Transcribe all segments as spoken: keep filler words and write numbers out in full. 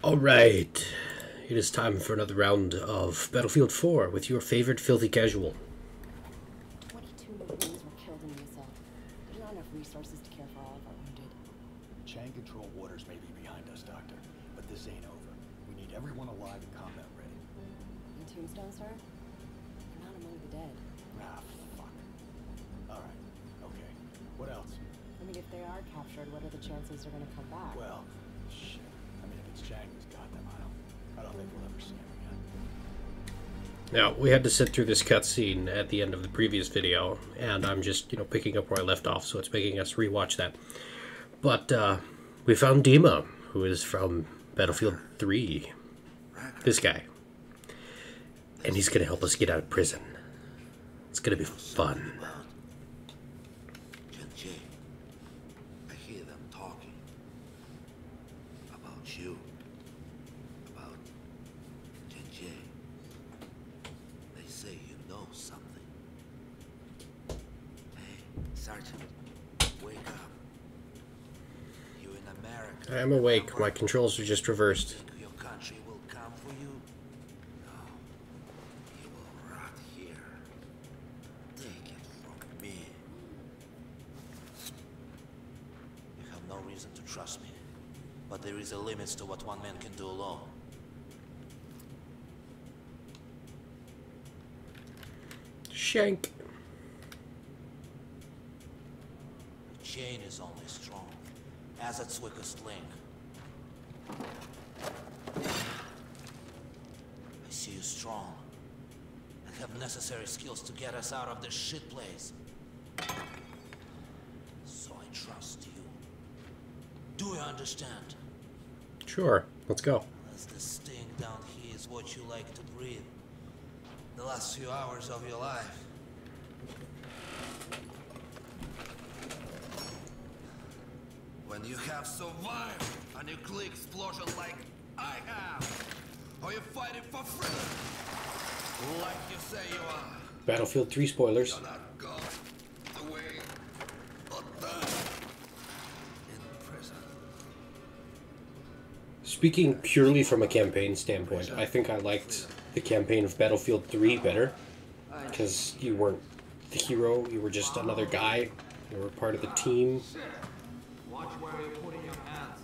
Alright, it is time for another round of Battlefield four with your favorite filthy casual. twenty-two Marines were killed in the assault. There's not enough resources to care for all of our wounded. Chain control waters may be behind us, Doctor, but this ain't over. We need everyone alive and combat ready. In Tombstone, sir? You're not among the dead. Ah, fuck. Alright, okay. What else? I mean, if they are captured, what are the chances they're gonna come back? Well, shit. I mean, if it's Chang who's got them, I don't, I don't think we'll ever see him again. Now, we had to sit through this cutscene at the end of the previous video, and I'm just, you know, picking up where I left off, so it's making us rewatch that. But, uh, we found Dima, who is from Battlefield three. This guy. And he's gonna help us get out of prison. It's gonna be fun. I hear them talking about you, about J J. They say you know something. Hey, Sergeant, wake up. You in America. I'm awake. My controls are just reversed. Think your country will come for you? No. You will rot here. Take it from me. You have no reason to trust me, but there is a limit to what one man can do alone. Shank. The chain is only strong as its weakest link. I see you strong and have necessary skills to get us out of this shit place. So I trust you. Do you understand? Sure, let's go. As the sting down here is what you like to breathe. The last few hours of your life. When you have survived a nuclear explosion like I have, or you're fighting for freedom, like you say you are. Battlefield three spoilers. You're not going the way or die in prison. Speaking purely from a campaign standpoint, I think I liked the campaign of Battlefield three better. Because you weren't the hero, you were just another guy. You were part of the team. Watch where you're putting your hands.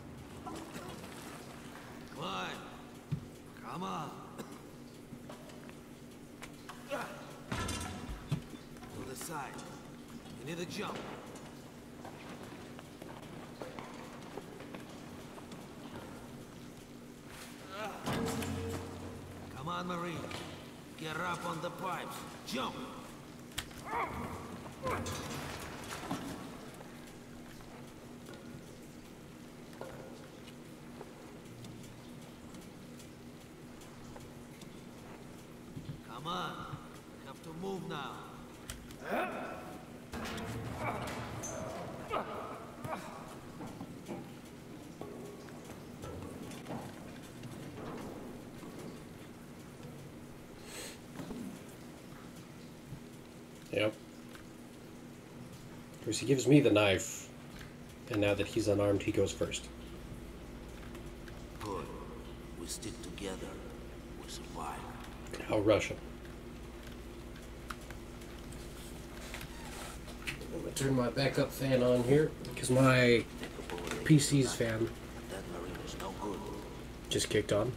Climb. Come on. To the side. You need a jump. Come on, Marine. Get up on the pipes. Jump. Come on. We have to move now. Yep. Of course, he gives me the knife, and now that he's unarmed, he goes first. Good. We stick together. We survive. How Russia. I'm gonna turn my backup fan on here, because my P C's fan That Marine is no good. just kicked on.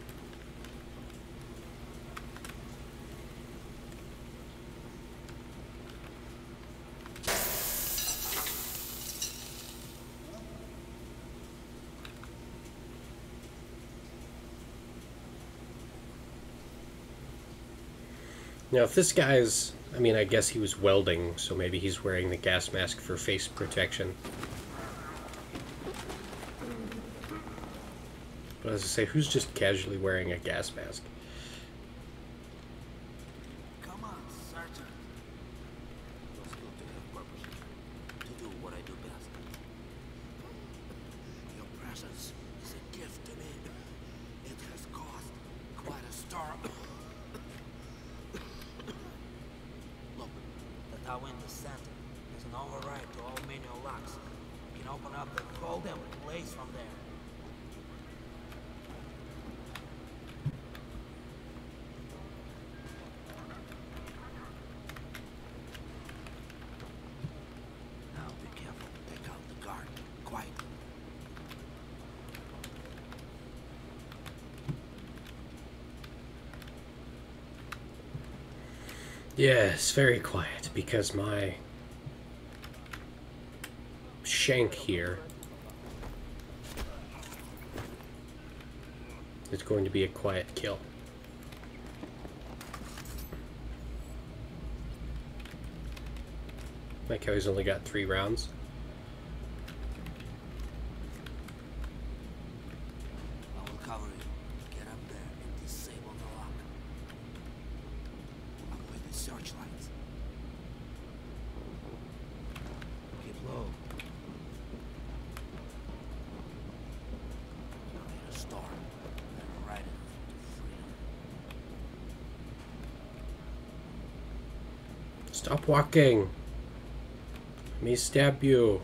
Now, if this guy's, I mean, I guess he was welding, so maybe he's wearing the gas mask for face protection. But as I say, who's just casually wearing a gas mask? Come on, Sergeant. Those skills to have purpose. To do what I do best. Your presence is a gift to me. It has caused quite a stir. Look, the tower in the center is an override to all manual locks. You can open up the hold them place from there. Yes, very quiet, because my shank here is going to be a quiet kill. Like how he's only got three rounds. I will cover you. Get up there and disable the lock. I'll with the searchlights. Keep low. You'll need a storm. And ride it to freedom. Stop walking. Let me stab you.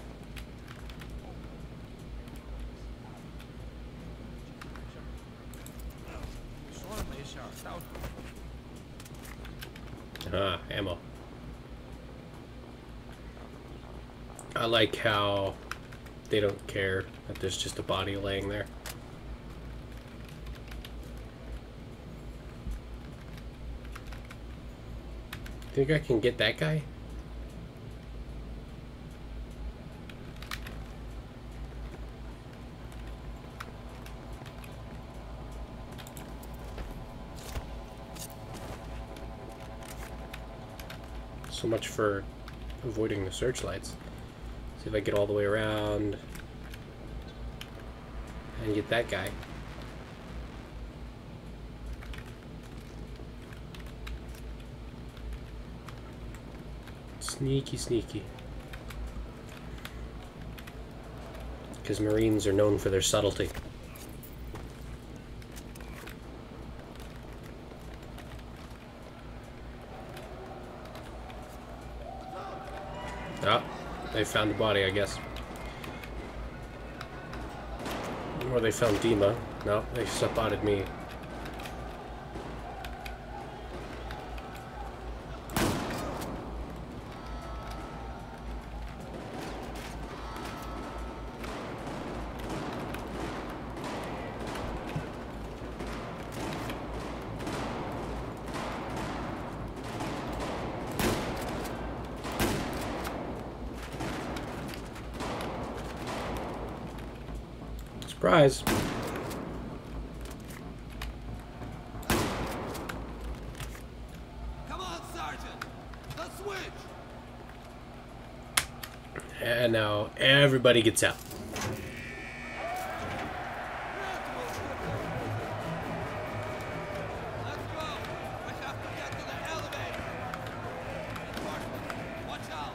Ah, ammo. I like how they don't care that there's just a body laying there. Think I can get that guy? So much for avoiding the searchlights. See if I get all the way around and get that guy. Sneaky, sneaky. Because Marines are known for their subtlety. Oh, they found the body, I guess. Or they found Dima. No, they spotted me. Surprise. Come on, Sergeant! The switch! And now everybody gets out. Let's go! We have to get to the elevator! Enforcement, watch out!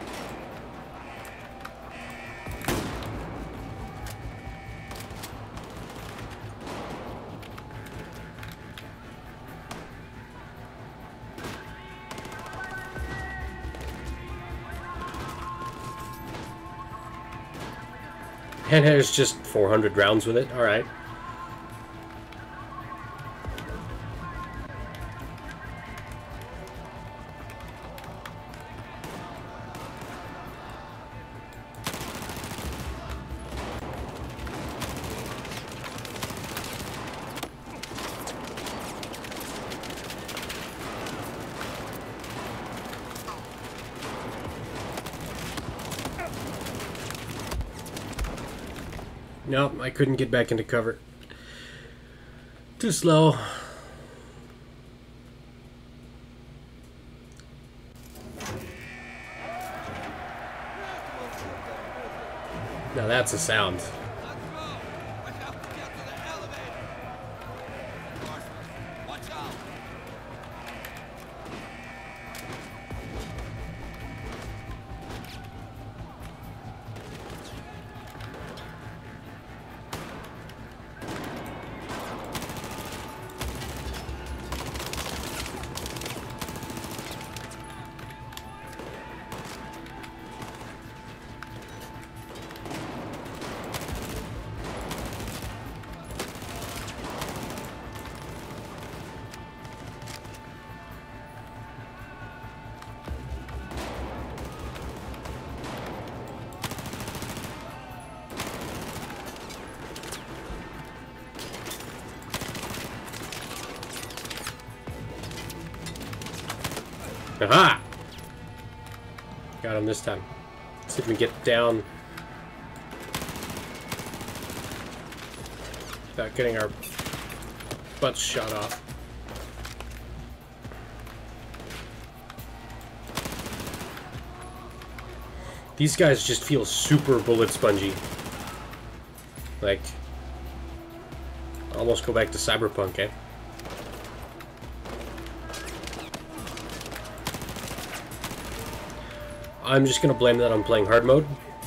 And there's just four hundred rounds with it. All right. Nope, I couldn't get back into cover. Too slow. Now that's a sound. Let's go! We have to get to the elevator! Enforcement, watch out! Aha! Got him this time. Let's see if we can get down without getting our butts shot off. These guys just feel super bullet spongy. Like, almost go back to Cyberpunk, eh? I'm just gonna blame that on playing hard mode.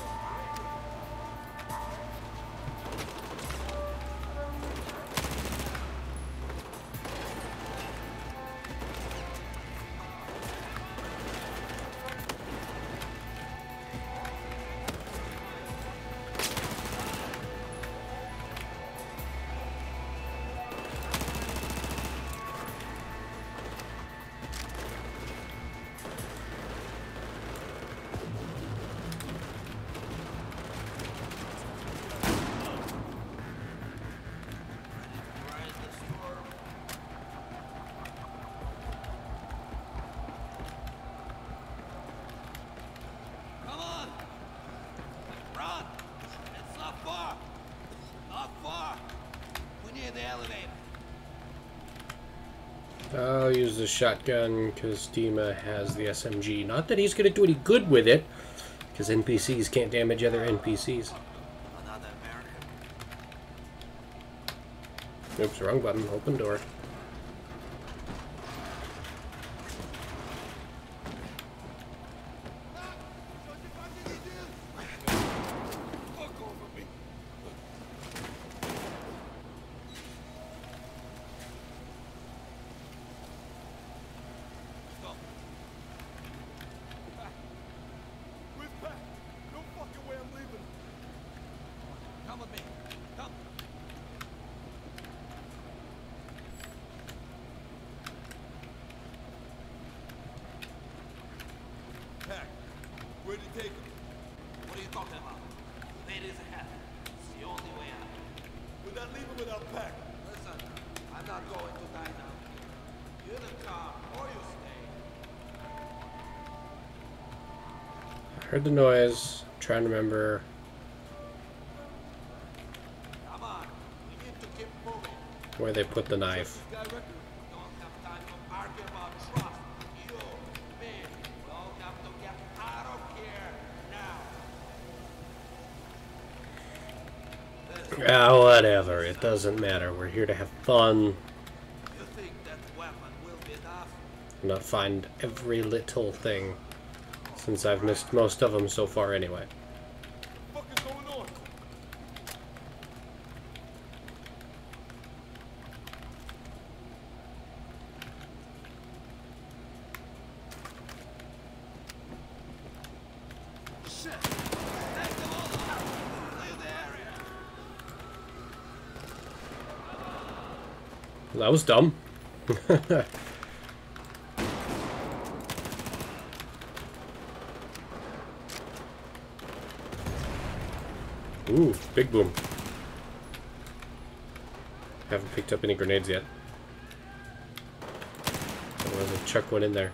I'll use the shotgun because Dima has the S M G. Not that he's going to do any good with it, because N P Cs can't damage other N P Cs. Another American. Oops, wrong button. Open door. Where'd you take him? What are you talking about? Ladies ahead. It's the only way out. Would that leave him without pack? Listen, I'm not going to die now. You either come or you stay. Heard the noise. I'm trying to remember. Come on. We need to keep moving. Where they put the knife. We don't have time to argue about trust. You, me, we all have to get out of here now. Ah, whatever. It doesn't matter. We're here to have fun. You think that weapon will be enough? Not find every little thing. Since I've missed most of them so far anyway. What the fuck is going on? Shit! Take them all out! Leave the area! That was dumb. Ooh, big boom. Haven't picked up any grenades yet. Otherwise I'll chuck one in there.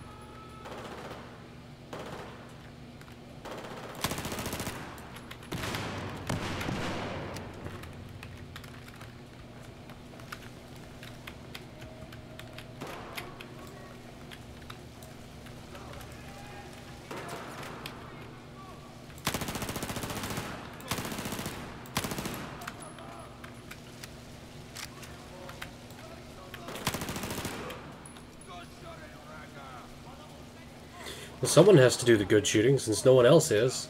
Well, someone has to do the good shooting since no one else is.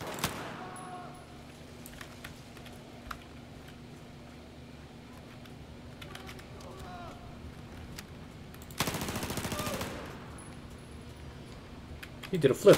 He did a flip.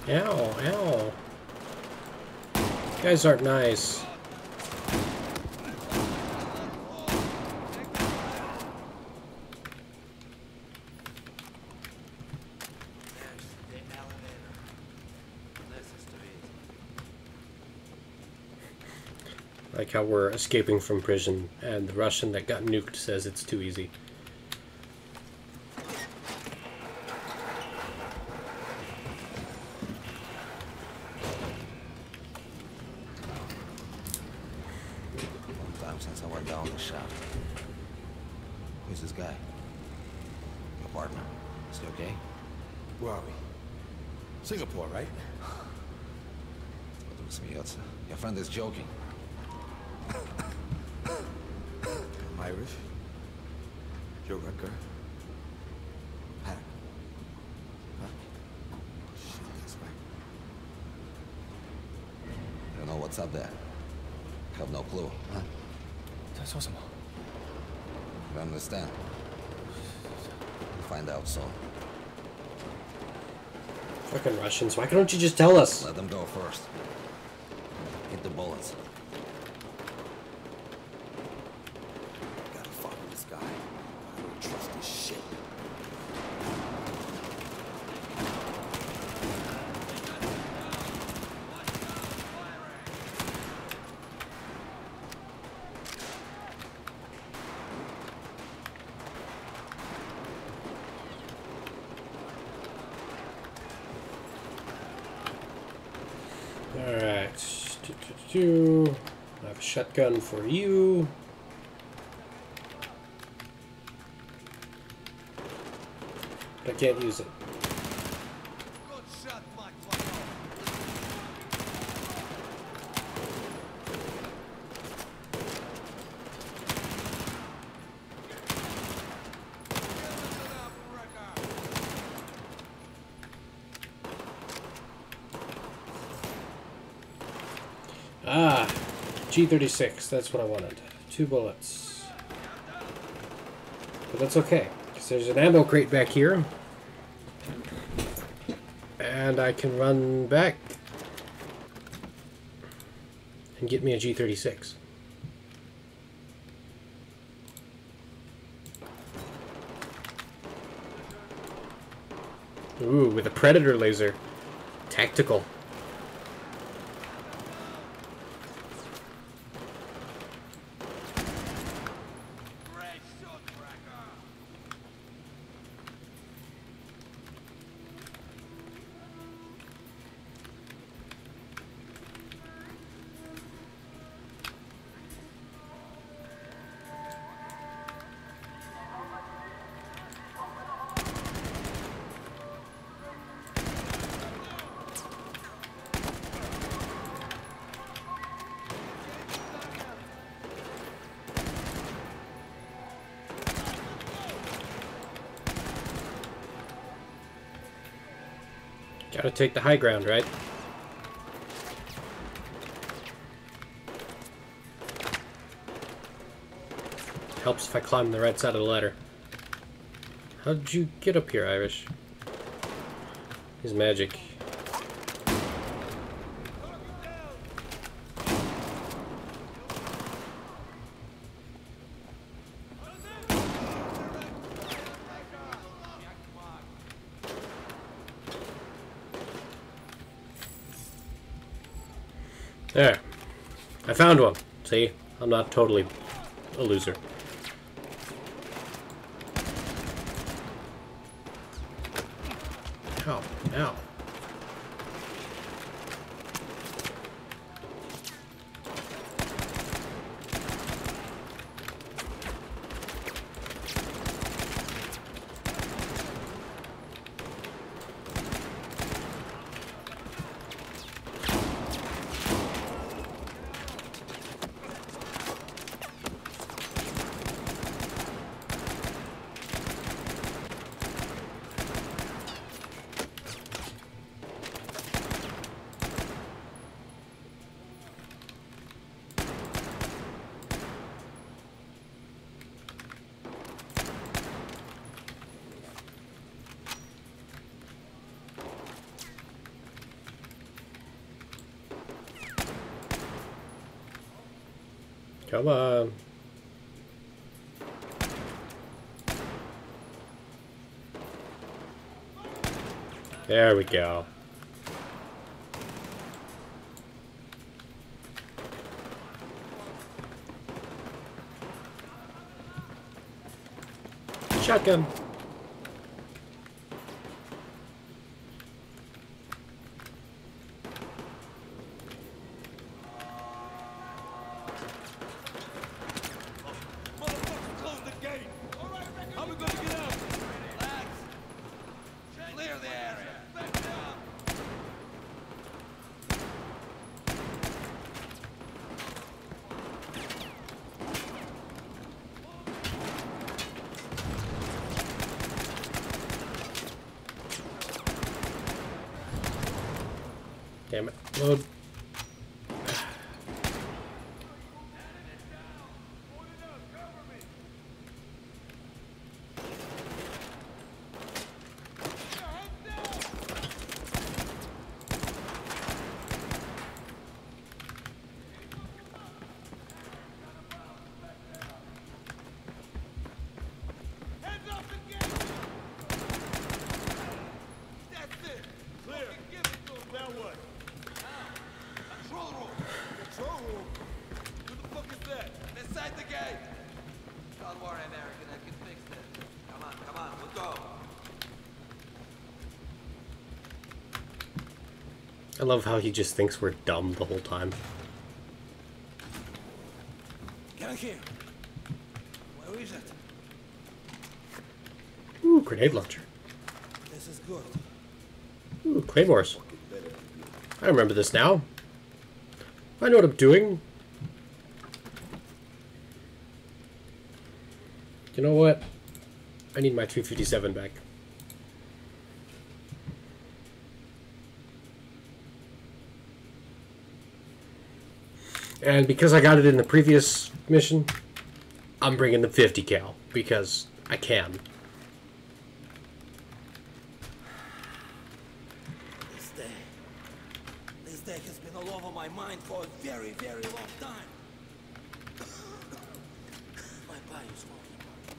Ow, ow. You guys aren't nice. Like how we're escaping from prison and the Russian that got nuked says it's too easy. Long time since I went down the shaft. Who's this guy? Your partner. Is he okay? Where are we? Singapore, right? Your friend is joking. I'm Irish. You're Rucker. Hack. Huh? Shit, that's right. You know what's up there? Have no clue, huh? That's awesome. You understand? We'll find out soon. Fucking Russians, why don't you just tell us? Let them go first. Hit the bullets. Gotta follow this guy. I don't trust this shit. Alright. I have a shotgun for you. But I can't use it. Good shot, Mike. Ah, G thirty-six, that's what I wanted. Two bullets. But that's okay, because there's an ammo crate back here. And I can run back and get me a G thirty-six. Ooh, with a Predator laser. Tactical. Gotta take the high ground, right? Helps if I climb the right side of the ladder. How did you get up here, Irish? His magic. There. I found one. See? I'm not totally a loser. Ow. Ow. Come on. There we go. Shotgun. Damn it. Load. I love how he just thinks we're dumb the whole time. Get here. Where is it? Ooh, grenade launcher. This is good. Ooh, claymores. I remember this now. I know what I'm doing. You know what? I need my three fifty-seven back. And because I got it in the previous mission, I'm bringing the fifty cal because I can. This day, this day has been all over my mind for a very, very long time. My body's falling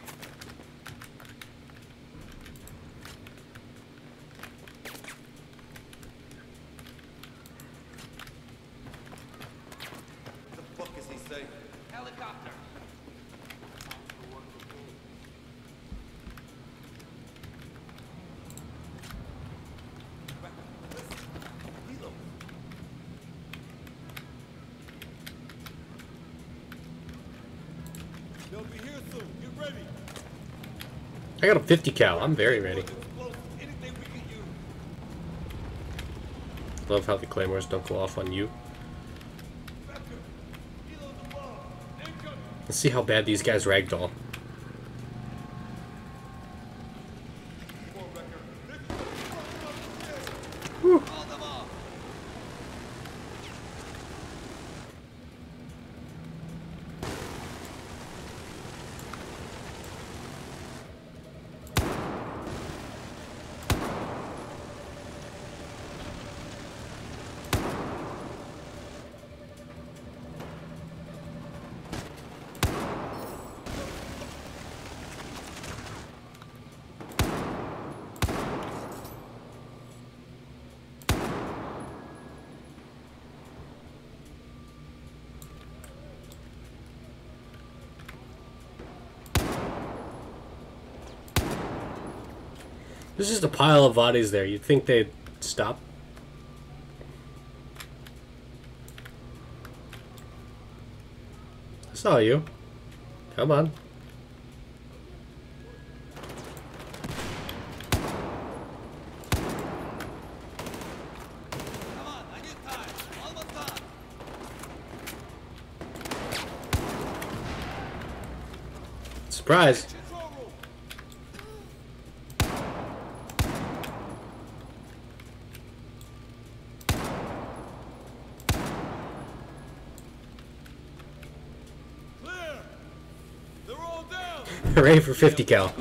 apart. What the fuck is he saying? Helicopter. They'll be here soon. Get ready. I got a fifty cal. I'm very ready. Anything we can use. Love how the claymores don't go off on you. Let's see how bad these guys ragdoll. Whew. There's just a pile of bodies there. You'd think they'd stop. I saw you. Come on. Come on, I need time. Almost done. Surprise. Hooray for fifty cal.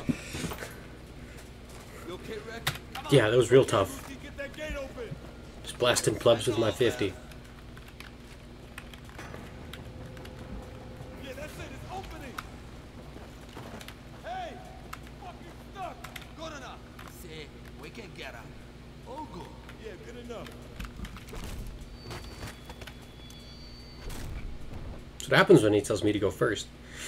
Yeah, that was real tough. Just blasting plebs with my fifty. Hey! Fucking stuck! Good enough. See, we can get her. All good. Yeah, good enough. That's what happens when he tells me to go first.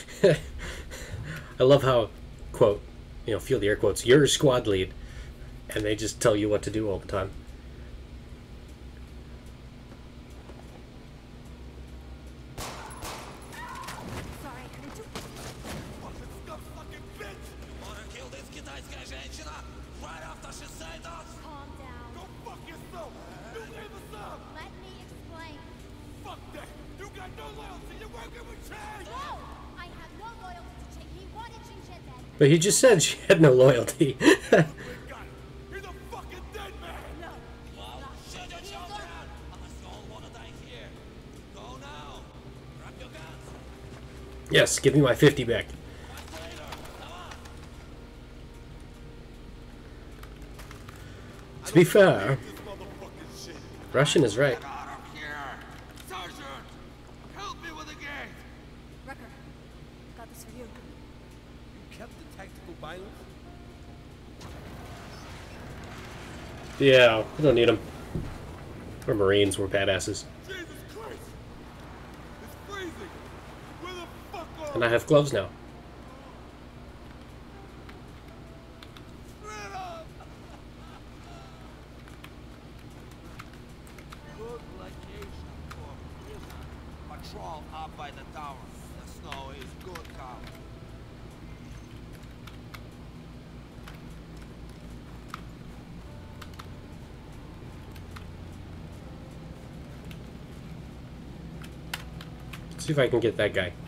I love how, quote, you know, feel the air quotes, you're a squad lead, and they just tell you what to do all the time. Sorry, I do. Fucking stuck, fucking bitch! Wanna kill this китайская женщина right after she said us? Calm down. Go fuck yourself! You gave us up! Let me explain. Fuck that! You got no loyalty! You're working with Chang! No! I have no loyalty to Ching. He wanted Ching Chen dead. But he just said she had no loyalty. We got it! He's a fucking dead man! No. Well, shoot your children! Unless you all wanna die here. Go now. Drop your guns. Yes, give me my fifty back. Fight later. Come on. To be fair, This motherfucking shit! Russian is right. Get out of here. Sergeant, help me with the gate. Wrecker, got this for you. You kept the tactical violence? Yeah, we don't need them. We're Marines, we're badasses. Jesus Christ! It's freezing! Where the fuck are And I have gloves now. Straight up! Good location for prison. Patrol up by the tower. The snow is good cover. Let's see if I can get that guy.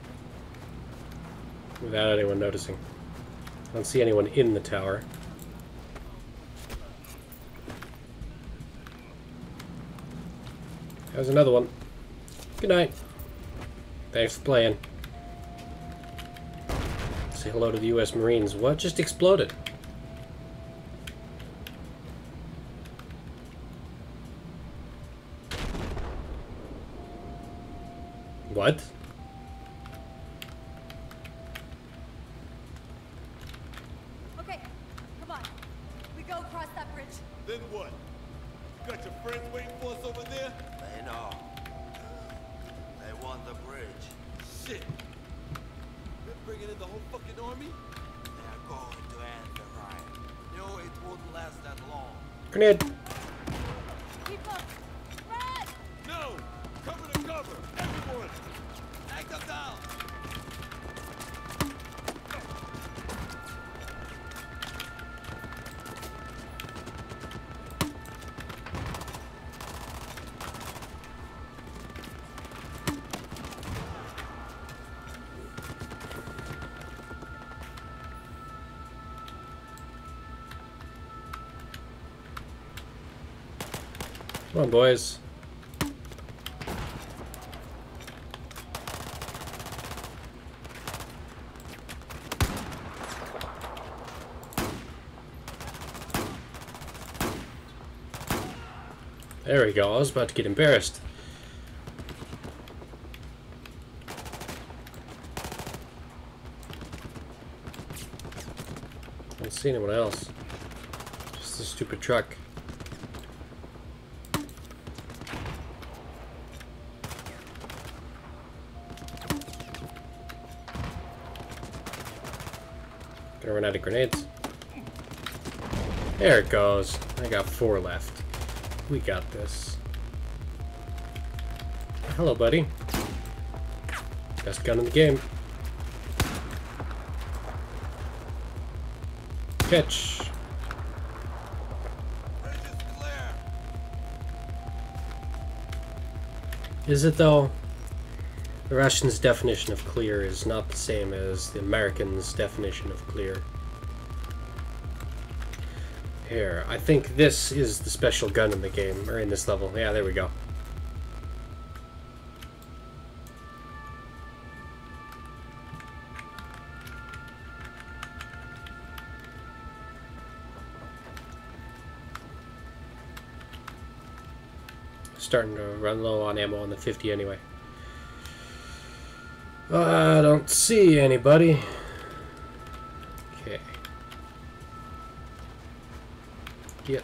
Without anyone noticing. I don't see anyone in the tower. There's another one. Good night. Thanks for playing. Say hello to the U S Marines. What just exploded? What? Okay, come on. We go across that bridge. Then what? You got your friends waiting for us over there? They know. They want the bridge. Shit! They're bringing in the whole fucking army? They're going to end the riot. Knew it wouldn't last that long. Grenade! Keep up. Red! No! Cover to cover! Everyone! Take them down. Come on, boys. There we go. I was about to get embarrassed. I don't see anyone else. Just a stupid truck. Gonna run out of grenades. There it goes. I got four left. We got this. Hello, buddy. Best gun in the game. Catch. Bridge is clear. Is it though? The Russians' definition of clear is not the same as the Americans' definition of clear. Here, I think this is the special gun in the game, or in this level. Yeah, there we go. Starting to run low on ammo on the fifty anyway. I don't see anybody. Okay. Yep.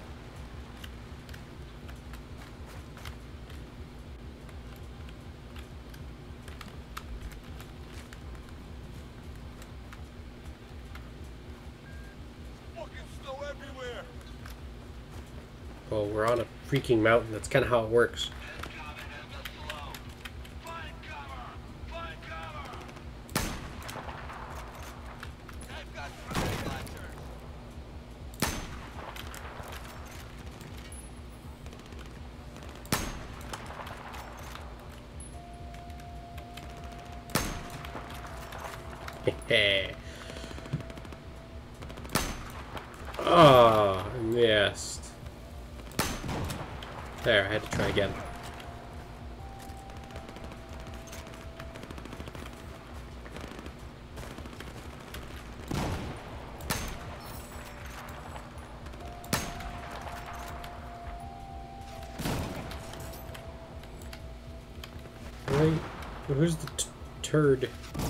Fucking snow everywhere. Well, we're on a freaking mountain. That's kind of how it works. Oh, I missed. There, I had to try again. Right, who's the t turd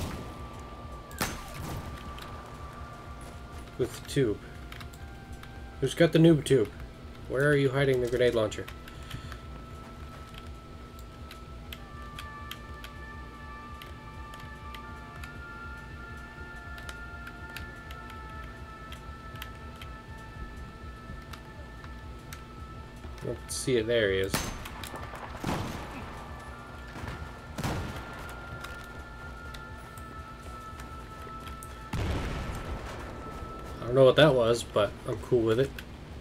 with the tube? Who's got the noob tube? Where are you hiding the grenade launcher? Let's see it. There he is. I don't know what that was, but I'm cool with it.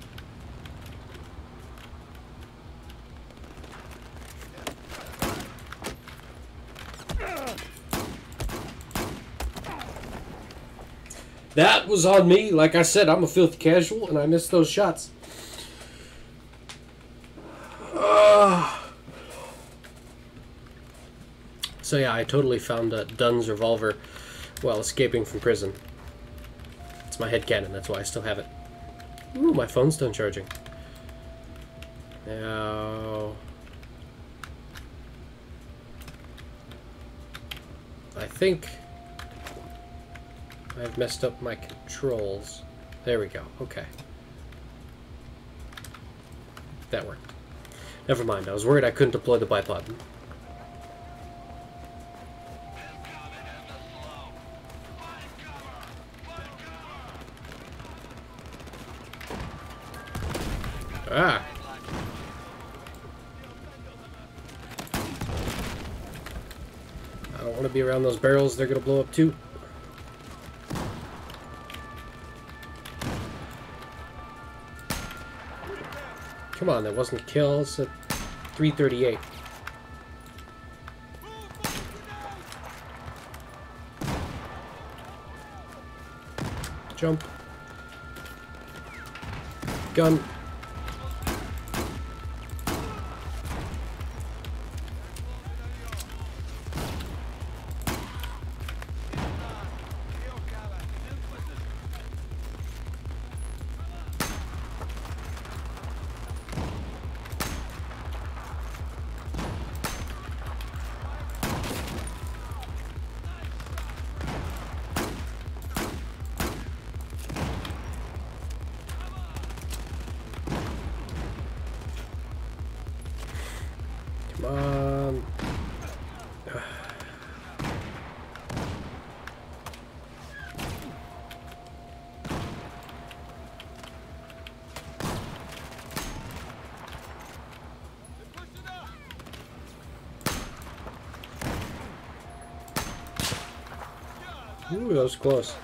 That was on me. Like I said, I'm a filthy casual, and I missed those shots. Uh. So yeah, I totally found uh, Dunn's revolver while escaping from prison. It's my headcanon, that's why I still have it. Ooh, my phone's done charging. Now... I think I've messed up my controls. There we go, okay. That worked. Never mind, I was worried I couldn't deploy the bipod. Ah! I don't want to be around those barrels, they're gonna blow up too. Come on, that wasn't a kill, it's at three thirty-eight. Jump. Gun. Come on. Ooh, that was close.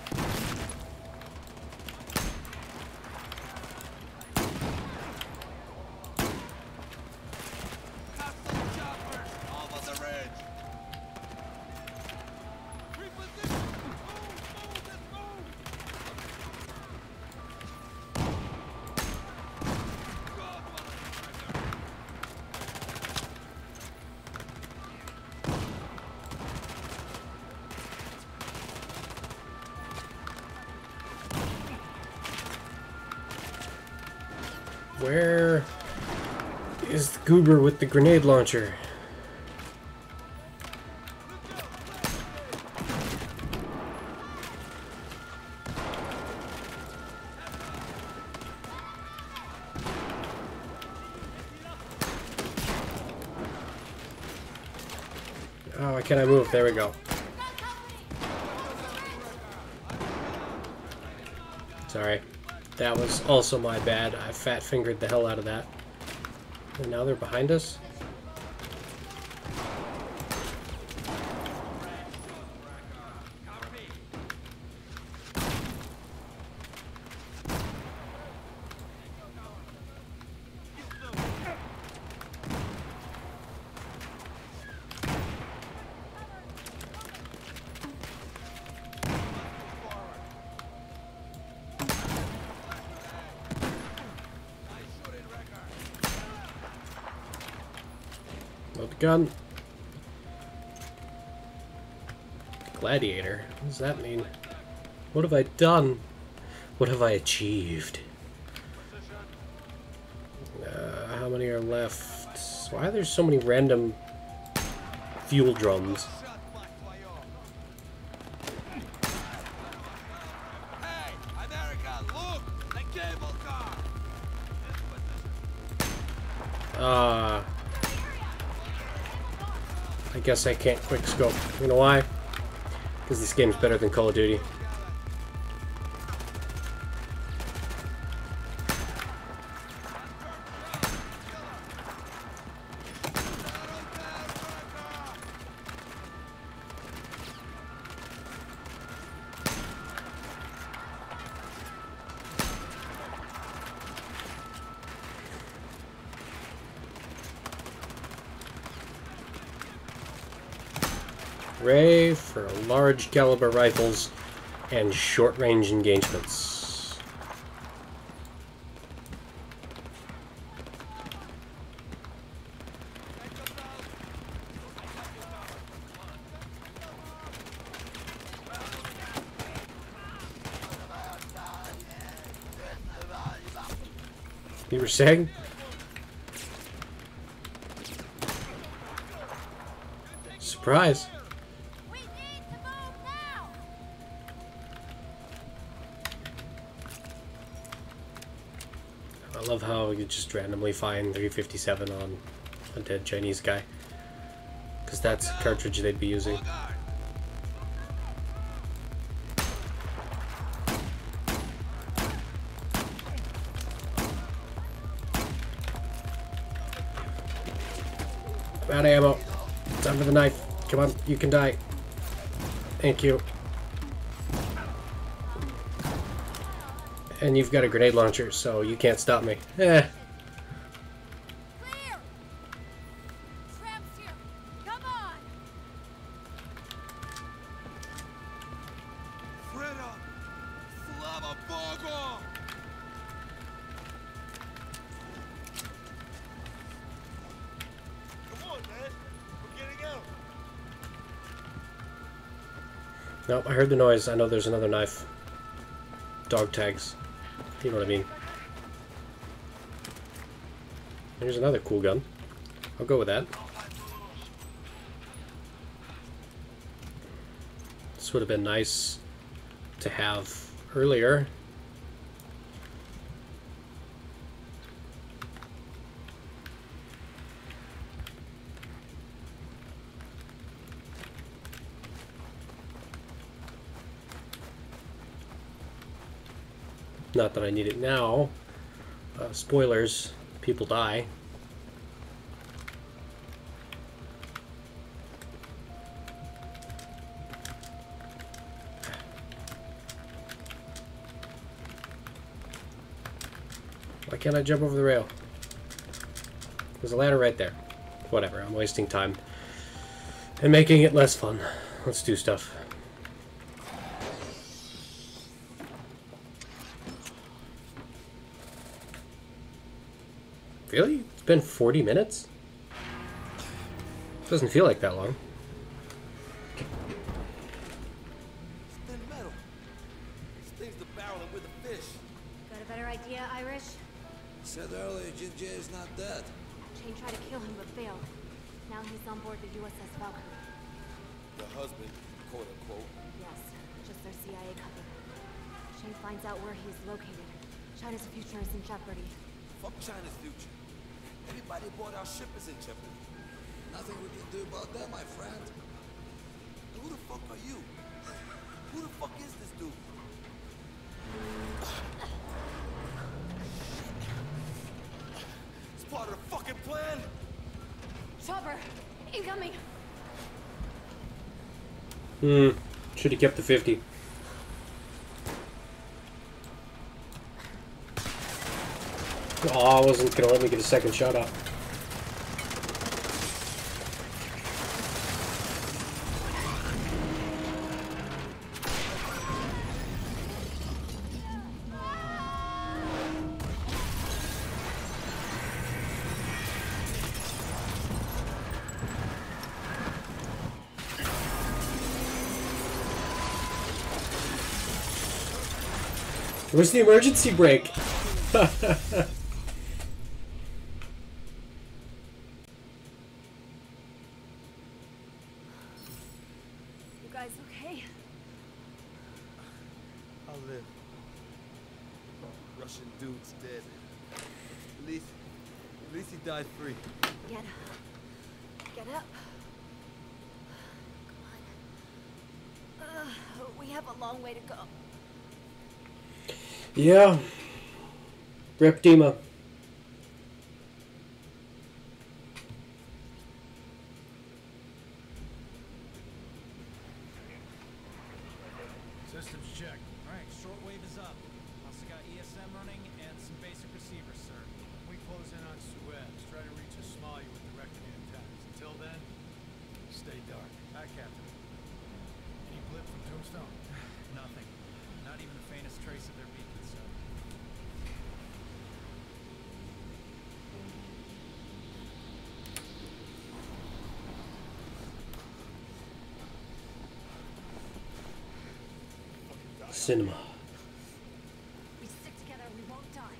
Where is the goober with the grenade launcher? can I move? There we go. Sorry. That was also my bad. I fat fingered the hell out of that. And now they're behind us? Load the gun. Gladiator? What does that mean? What have I done? What have I achieved? Uh, how many are left? Why are there so many random fuel drums? Hey, America, look! The cable car! Ah. Uh, I guess I can't quick scope. You know why? Because this game's better than Call of Duty. Ray for large caliber rifles and short range engagements. You were saying? Surprise. I love how you just randomly find three fifty-seven on a dead Chinese guy. Because that's a cartridge they'd be using. I'm out of ammo. Time for the knife. Come on, you can die. Thank you. And you've got a grenade launcher, so you can't stop me. Eh. Clear! Tramps here! Come on! Freda! Slava Bogo! Come on, man! We're getting out! Nope, I heard the noise. I know there's another knife. Dog tags. You know what I mean. Here's another cool gun. I'll go with that. This would have been nice to have earlier. Not that I need it now. Uh, spoilers, people die. Why can't I jump over the rail? There's a ladder right there. Whatever, I'm wasting time and making it less fun. Let's do stuff. Really? It's been forty minutes? Doesn't feel like that long. Thin metal. Stings the barrel and with the fish. Got a better idea, Irish? Said earlier Ginger is not dead. Shane tried to kill him but failed. Now he's on board the U S S Valkyrie. Your husband, quote unquote. Yes, just their C I A copy. Shane finds out where he's located. China's future is in jeopardy. Fuck China's future. Everybody aboard our ship is in jeopardy. Nothing we can do about that, my friend. Who the fuck are you? Who the fuck is this dude? It's part of the fucking plan. Chopper, incoming. Hmm. Should have kept the fifty. Oh, I wasn't gonna let me get a second shot up. Where's the emergency brake? You guys okay? I'll live. Russian dude's dead. At least, at least he died free. Get up. Get up. Come on. Uh, we have a long way to go. Yeah. Rep Dima. Systems checked. Alright, shortwave is up. Also got E S M running and some basic receivers, sir. We close in on Suez. Try to reach a Somalia with direct contacts. Until then, stay dark. Aye, Captain. Any blip from Tombstone? Nothing. Not even the faintest trace of their beacon, sir. Cinema. We stick together, we won't die.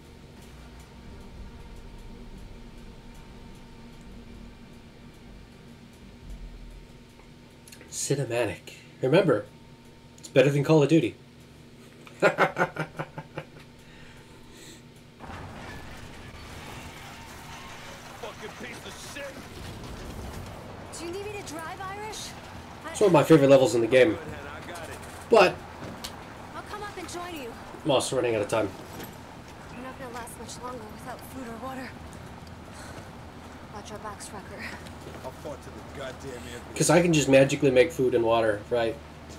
Cinematic. Remember, it's better than Call of Duty. Fucking piece of shit. Do you need me to drive, Irish? I, It's one of my favorite levels in the game. Good, Hannah, I got it. But I'll come up and join you. I'm also running out of time. We're not gonna last much longer without food or water. Watch our backs, Rucker. I fought to the goddamn end. Because I can just magically make food and water, right?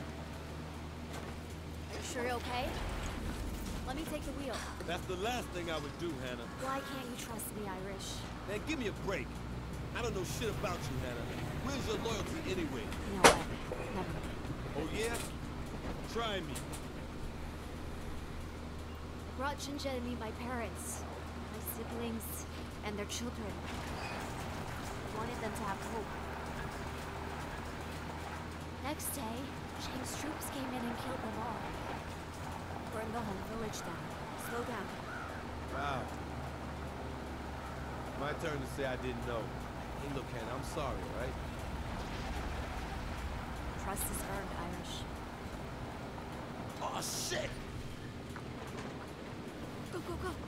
Are you sure you're okay? Let me take the wheel. That's the last thing I would do, Hannah. Why can't you trust me, Irish? Man, give me a break. I don't know shit about you, Hannah. Where's your loyalty anyway? You know what? Never. Oh, yeah? Try me. I brought Jinja to meet my parents, my siblings, and their children. I wanted them to have hope. Next day, Chang's troops came in and killed them all. Burned the whole village down. Slow down. Wow. My turn to say I didn't know. Hey, look, Hannah, I'm sorry, all right? Trust is earned, Irish. Oh, shit! Go, go, go!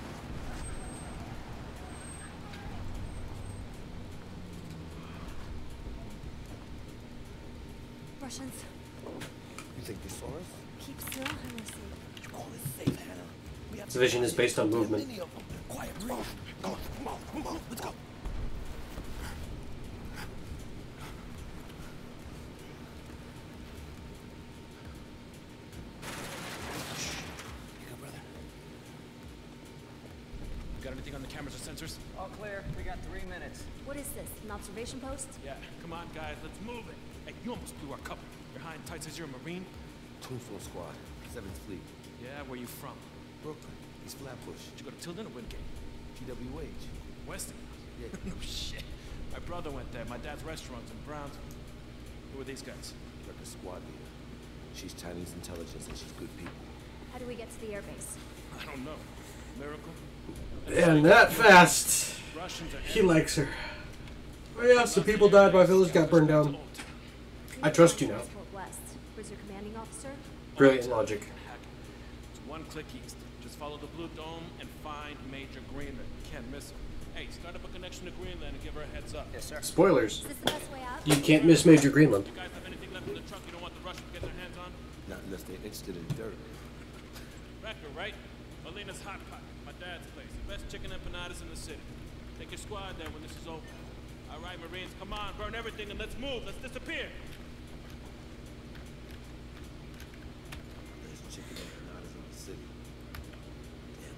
Russians, You think they saw us? keep still and we're safe. You call it safe, Hannah? We have This vision is based on movement. many of them. Quiet, breathe. Come on, come on, come on, let's go. You good, brother? Got anything on the cameras or sensors? All clear. We got three minutes. What is this, an observation post? Yeah, come on, guys, let's move it. Hey, you almost blew our cover. You're high and tight says you're a Marine? Tombstone Squad, seventh Fleet. Yeah, where you from? Brooklyn, East Flatbush, Did you go to Tilden or Wingate? G W H. Weston? Yeah. No shit. My brother went there. My dad's restaurant's in Brownsville. Who are these guys? Like a squad leader. She's Chinese intelligence and she's good people. How do we get to the airbase? I don't know. Miracle? And that fast. Russians are He likes her. Oh yeah, some people died, my village got burned down. I trust you now. West. Where's your commanding officer? Brilliant logic. It's one click east. Just follow the blue dome and find Major Greenman. You can't miss him. Hey, start up a connection to Greenland and give her a heads up. Yes, sir. Spoilers. Is this the best way out? You can't miss Major Greenland. You guys have anything left in the truck you don't want the Russians to get their hands on? Not unless they're interested in dirt. Wrecker, right? Alina's Hot Pot, my dad's place. The best chicken empanadas in the city. Take your squad there when this is over. All right, Marines, come on, burn everything and let's move. Let's disappear. There's chicken empanadas in the city. Damn.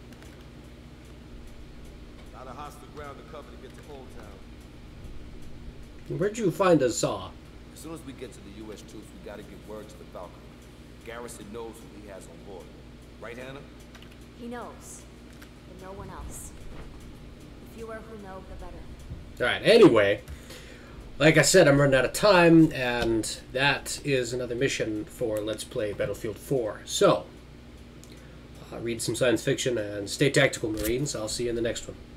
A lot of hostile ground to cover to get to Old Town. Where'd you find a saw? As soon as we get to the U S troops, we gotta give word to the Falcon. Garrison knows who he has on board. Right, Hannah? He knows, but no one else. The fewer who know, the better. Alright, anyway, like I said, I'm running out of time, and that is another mission for Let's Play Battlefield four. So, uh, read some science fiction and stay tactical, Marines. I'll see you in the next one.